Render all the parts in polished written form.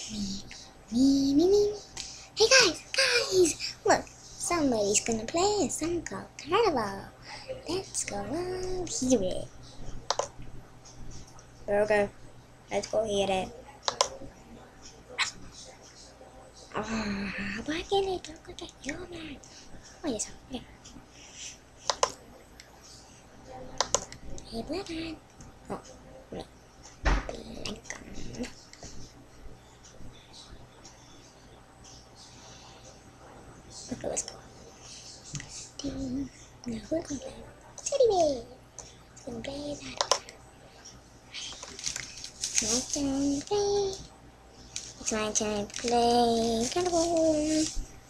Me. Hey guys, look, somebody's gonna play a song called Carnival. Let's go on, hear it. Okay, let's go hear it. Bakit ito ko kayo man? Oh, yes, okay. Hey, Blackman. Oh, wait. Okay, let's go. Now we're gonna play Teddy Bear. It's gonna play that. It's my turn to play Carnival.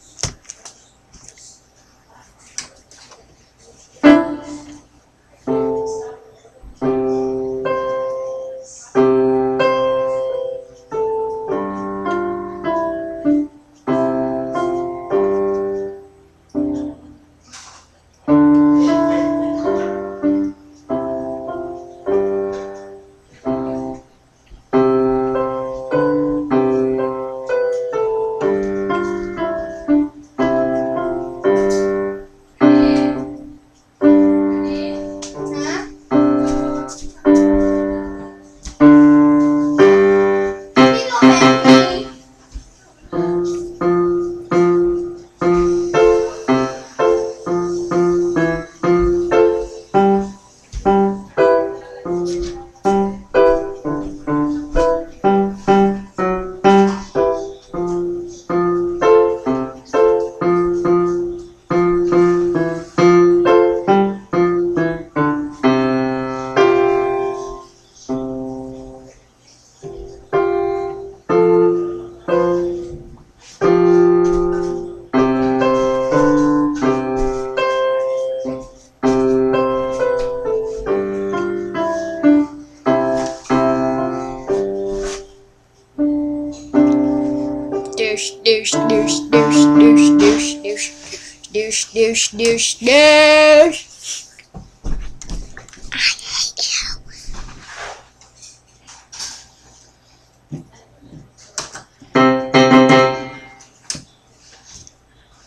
Douche.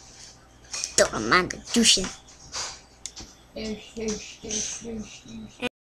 Don't mind the douching.